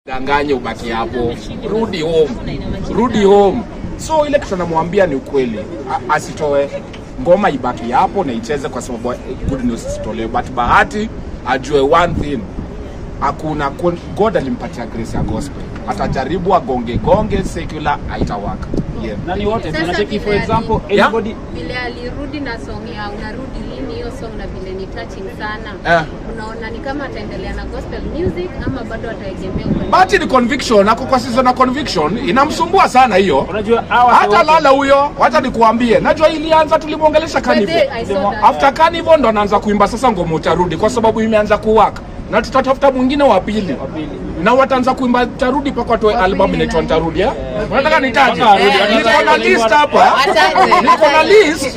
Danganya ubaki hapo. Rudi home. Rudi home. So ile kitu namwambia ni ukweli. Asitoe ngoma ibaki hapo na icheze kwa sababu good news isitolewe. But Bahati ajue one thing. Hakuna God alimpatia grace ya gospel. Atajaribu agonge secular haitawaka. Yeah. Nani wote tunacheki for example anybody vile alirudi na song ya unarudi lini hiyo song na vile ni touching sana. Unaona ni kama ataendelea na gospel music ama bado ataegemea upande. Bahati ni conviction, ako kwa season na conviction inamsumbua sana hiyo. Unajua hata lala huyo, wacha nikuambie. Najua ilianza tulimuongelesha Carnival. After Carnival ndo anaanza kuimba sasa ngoma utarudi kwa sababu imeanza kuwaka. Na tutatafuta mwingine wa pili. Na wataanza kuimba tarudi paka toe album inaitwa Tarudi unataka nitaje? Niko na list hapa. Niko na list.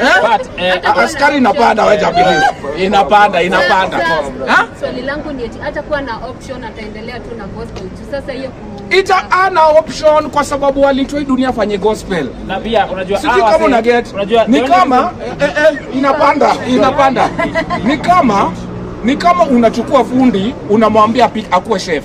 Askari inapanda wacha believe. Inapanda. Swali langu ni eti atakuwa na option ataendelea tu na gospel. Sasa hiyo ana option kwa sababu walitoi dunia afanye gospel. Na pia unajua kama una get ni kama inapanda. Ni kama unachukua fundi unamwambia akuwe chef.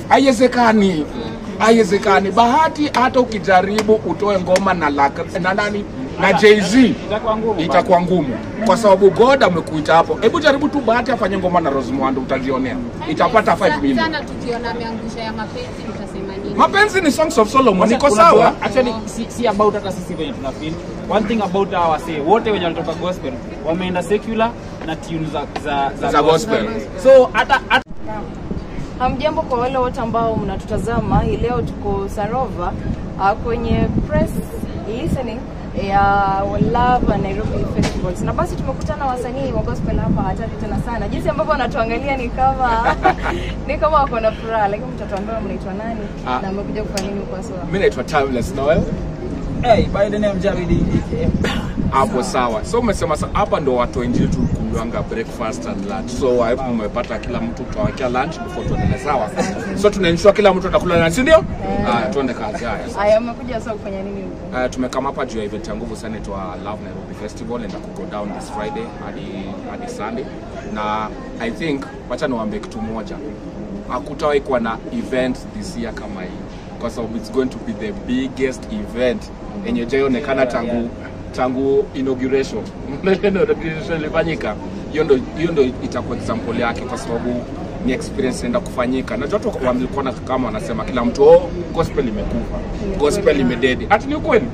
Haiwezekani. Bahati hata ukijaribu utoe ngoma na nani na Jay-Z itakuwa ngumu kwa sababu God amekuita hapo. Hebu jaribu tu Bahati afanye ngoma na Rose Muhando utazionea. Itapata 5 million. Sana tukiona ameangusha ya mapenzi mtasema nini? Mapenzi ni Songs of Solomon. Niko sawa. Actually si about hata sisi wenye tuna feel. One thing about our say wote wenye walitoka gospel wameenda secular na tunes za gospel. So hata Hamjambo kwa wale wote ambao mnatutazama. Hii leo tuko Sarova kwenye press listening ya Love Nairobi festivals. Na basi tumekutana wasanii wa gospel hapa hatari tena sana. Jinsi ambavyo wanatuangalia ni kama wako na furaha. Lakini mtatuambia mnaitwa nani na mmekuja kufanya nini kwa sababu? Mimi naitwa Timeless Noel. Hey, by the name Javidi. Hapo sawa. So umesema hapa ndo watu injili tu kunyanga breakfast and lunch. So hapo umepata kila mtu tutawekea lunch before tuendelee sawa. So tunaensure kila mtu atakula lunch, ndio? Tuende kazi haya. Haya mmekuja sasa kufanya nini huko? Tumekama hapa juu ya event ya nguvu sana inaitwa Love Nairobi Festival and go down this Friday hadi Sunday. Na I think wacha niwaambie kitu moja. Hakutawahi kuwa na event this year kama hii. Kwa sababu it's going to be the biggest event yenye jaionekana tangu inauguration. Inauguration ilifanyika. Hiyo ndo itakuwa example yake kwa sababu ni experience inaenda kufanyika. Na watu walikuwa kama wanasema kila mtu gospel imekufa. Gospel imededi. Ati ni ukweli?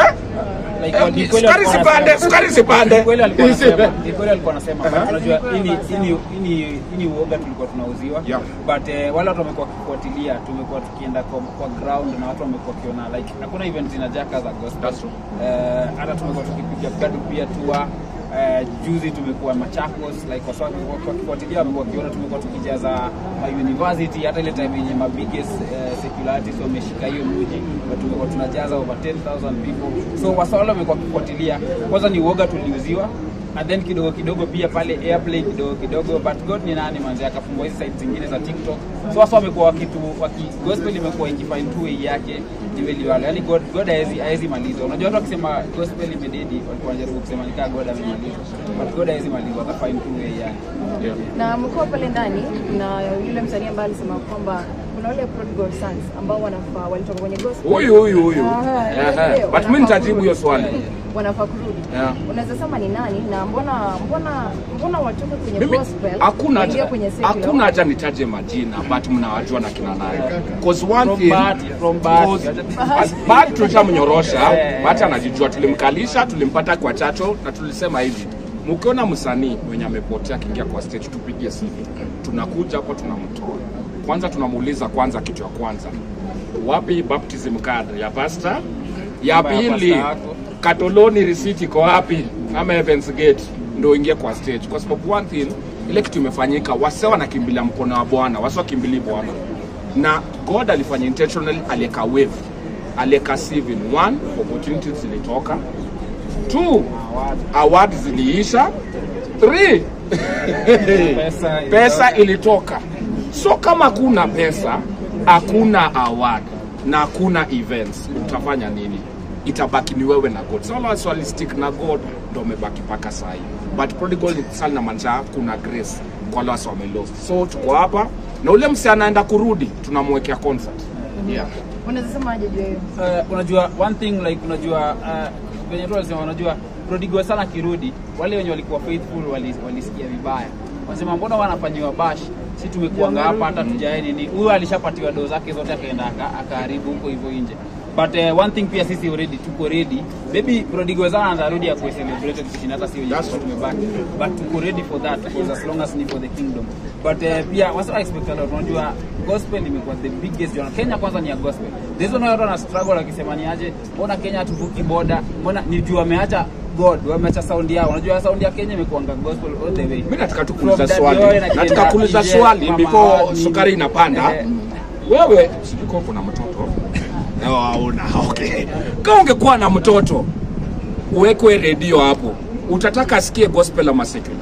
Sukari sipande. Kweli alikuwa anasema unajua ini uoga tulikuwa tunauziwa. But wale watu wamekuwa kufuatilia, tumekuwa tukienda kwa ground na watu wamekuwa kiona like hakuna event inajaka za gospel. Hata tumekuwa tukipiga bado pia tour. Juzi tumekuwa Machakos like kwa sababu kwa kufuatilia wamekuwa kiona tumekuwa tukijaza university hata ile time yenye biggest secularities wameshika hiyo mji na tumekuwa tunajaza over 10,000 people. So wasawala wamekuwa kufuatilia kwanza ni uoga tuliuziwa and then kidogo pia pale airplay kidogo but God ni nani manzi akafungua hizo sites zingine za TikTok. So wasa wamekuwa gospel imekuwa ikifind two way yake ni wale yani God haezi maliza. Unajua watu wakisema gospel imededi walikuwa wanajaribu kusema nikaa God amemaliza but God haezi maliza atafind two way yake. Na mko pale ndani na yule msanii ambaye alisema kwamba kuna wale prodigal sons ambao wanafaa walitoka kwenye gospel. Huyu. But mimi nitajibu hiyo swali. Wanafaa kurudi. Unaweza sema ni nani na mbona watoke kwenye gospel? Hakuna haja nitaje majina but mnawajua na kina nani. Because one thing from Bahati tulishamnyorosha, Bahati anajijua tulimkalisha, tulimpata kwa chacho na tulisema hivi. Mkiona msanii mwenye amepotea kiingia kwa stage tupigie simu. Tunakuja hapo tunamtoa. Kwanza tunamuuliza kitu ya kwanza. Wapi baptism card ya pastor? Ya pili Katoloni receipt iko wapi? Ama Events Gate ndio ingie kwa stage. Kwa sababu one thing ile kitu imefanyika wase wanakimbilia mkono wa Bwana, wase wakimbili Bwana. Na God alifanya intentionally aleka wave. Aleka 7 1 opportunities zilitoka. 2 awards ziliisha. 3 pesa ilitoka. So kama kuna pesa, hakuna award na hakuna events, utafanya nini? Itabaki ni wewe na God. So wala swali stick na God ndo umebaki paka sahi. But prodigal sana manja kuna grace kwa wale wame lost. So tuko hapa na ule mse anaenda kurudi tunamwekea concert. Yeah. Unaweza aje juu hiyo? Unajua one thing like unajua venye tu walisema unajua prodigal sana kirudi, wale wenye walikuwa faithful walisikia vibaya. Wanasema mbona wanafanywa bash? Sisi tumekuanga hapa hata tujae nini. Huyu alishapatiwa dozo zake zote akaenda akaharibu huko hivyo nje. But one thing pia sisi already tuko ready. Maybe prodigal sana anarudi ya celebrate kushinda hata sio yetu tumebaki. But tuko ready for that because as long as ni for the kingdom. But pia wasa expect a lot. Unajua gospel imekuwa the biggest genre. Kenya kwanza ni ya gospel. There's no watu wana struggle wakisema ni aje. Mbona Kenya tuvuki border? Mbona ni juu wameacha God, wameacha sound yao. Unajua sound ya Kenya imekuwa gospel all the way. Mimi nataka tukuuliza swali. Nataka kuuliza swali before sukari inapanda. Wewe sikuko kuna mtoto. Okay. Kama ungekuwa na mtoto uwekwe radio hapo, utataka asikie gospel ama secular?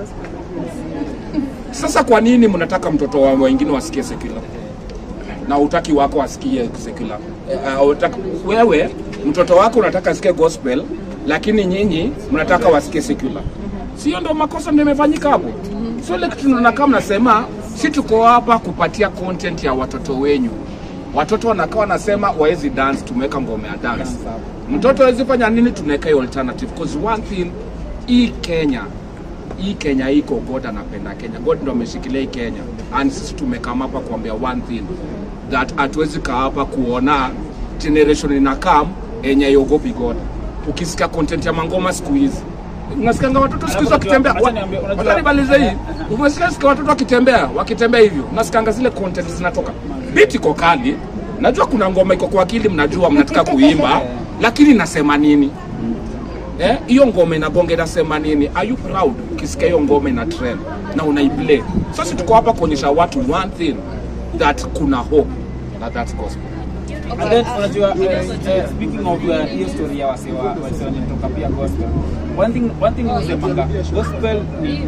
Sasa kwa nini mnataka mtoto wa wengine wasikie secular na utaki wako asikie secular? Wewe mtoto wako unataka asikie gospel lakini nyinyi mnataka wasikie secular. Sio ndo makosa ndio yamefanyika hapo? So ile kitu tunakaa mnasema si tuko hapa kupatia content ya watoto wenyu. Watoto wanakaa wanasema waezi dance, tumeweka ngoma ya dance. Mtoto hawezi fanya nini, tunaweka hiyo alternative. Because one thing, hii Kenya iko, God anapenda Kenya. God ndo ameshikilia hii Kenya. And sisi tumekama hapa kuambia one thing, that hatuwezi kaa hapa kuona generation inakam enye yogopi God. Ukisikia content ya mangoma siku hizi, unasikanga watoto siku hizi wakitembea. Watanibaliza hii. Umesikia watoto wakitembea hivyo. Unasikanga zile content zinatoka. Biti iko kali. Najua kuna ngoma iko kwa akili, mnajua mnataka kuimba, lakini nasema nini? Hiyo ngoma inagonga inasema nini? Are you proud ukisikia hiyo ngoma ina trend na unaiplay? Sasa tuko hapa kuonyesha watu one thing, that kuna hope, that's gospel. And then unajua speaking of hiyo story ya wase wanatoka pia gospel. One thing is manga gospel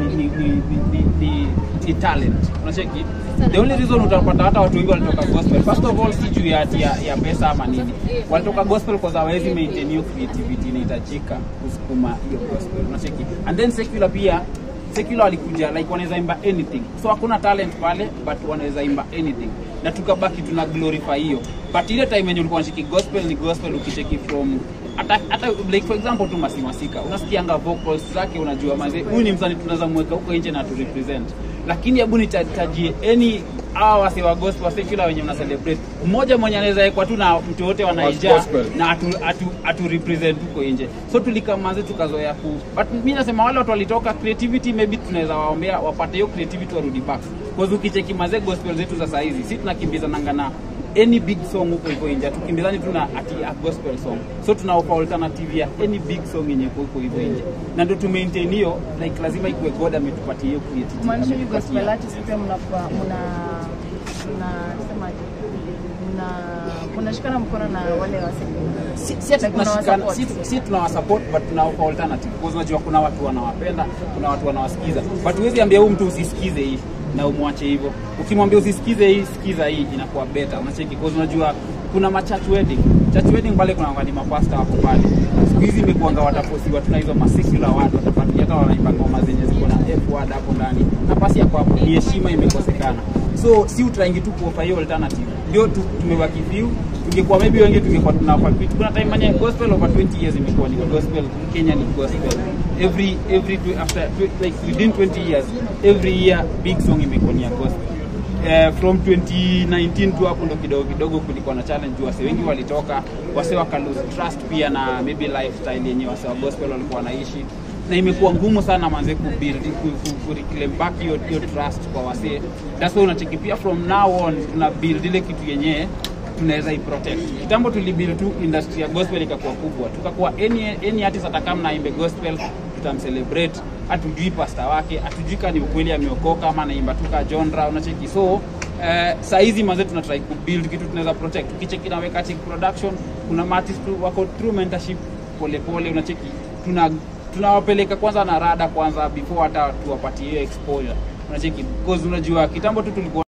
ni talent. Unacheki? The only reason utapata hata watu wengi walitoka gospel, first of all, si juu ya pesa ama nini. Walitoka gospel kwa sababu hawezi maintain hiyo creativity inahitajika kusukuma hiyo gospel. Unacheki? And then secular pia, secular walikuja like wanaweza imba anything. So hakuna talent pale but wanaweza imba anything. Na tukabaki tuna glorify hiyo. But ile time yenye ulikuwa unashiki gospel ni gospel ukicheki from hata like for example tu Masimasika, unasikianga vocals zake unajua manze huyu ni msanii tunaweza mweka huko nje na tu represent. Lakini hebu nitajie any wase wa gospel secular wenye mna celebrate mmoja mwenye anaweza wekwa tu na mtu wote wanaija na atu represent huko nje. So tulikamaze tukazoea but mimi nasema wale watu walitoka creativity, maybe tunaweza waombea wapate hiyo creativity warudi back. Because ukicheki maze gospel zetu za saizi sisi tunakimbiza nangana any big song huko hivyo nje, tukimbizani tuna a gospel song. So tuna offer alternative ya any big song yenye huko hivyo nje. Na ndio tu maintain hiyo like lazima ikuwe God ametupatia hiyo creativity. Maanisha ni gospel artist pia mnashikana mkono na wale si tunawasupport but tuna offer alternative. Because unajua kuna watu wanawapenda, kuna watu wanawasikiza. But huwezi ambia huyu mtu usisikize hii na umwache hivyo. Ukimwambia usisikize hii, sikiza hii, inakuwa better. Unacheki because unajua kuna church wedding pale kuna wangani mapasta hapo pale. Siku hizi imekuanga wataposiwa tuna hizo masecular watu watapatia hata wanaimba ngoma zenye ziko na F word hapo ndani. Nafasi ya kwa ni heshima imekosekana. So si utrangi tu kuoffer hiyo alternative. Ndio tumebaki few. Tungekuwa maybe wengi tungekuwa tunawapa kitu. Kuna time manya gospel over 20 years imekuwa ni gospel. Kenya ni gospel. Every after like within 20 years every year big song imekuwa ni gospel. From 2019 tu hapo ndo kidogo kulikuwa na challenge, wase wengi walitoka, wase waka lose trust pia na maybe lifestyle yenyewe wase wa gospel walikuwa wanaishi, na imekuwa ngumu sana manze ku reclaim back your trust kwa wase. That's why unacheki pia from now on tuna build ile kitu yenyewe tunaweza iprotect. Kitambo tulibuild tu industry ya gospel ikakuwa kubwa, tukakuwa any artist atakam na imbe gospel tutamcelebrate, atujui pastor wake, atujui kama ni ukweli ameokoka ama anaimba tu ka genre. Unacheki so saa hizi manze tuna try ku build kitu tunaweza protect. Ukicheki na wekati production kuna artists wako through mentorship pole unacheki tunawapeleka kwanza na rada kwanza before hata tuwapatie exposure. Unacheki because unajua kitambo tu tulikuwa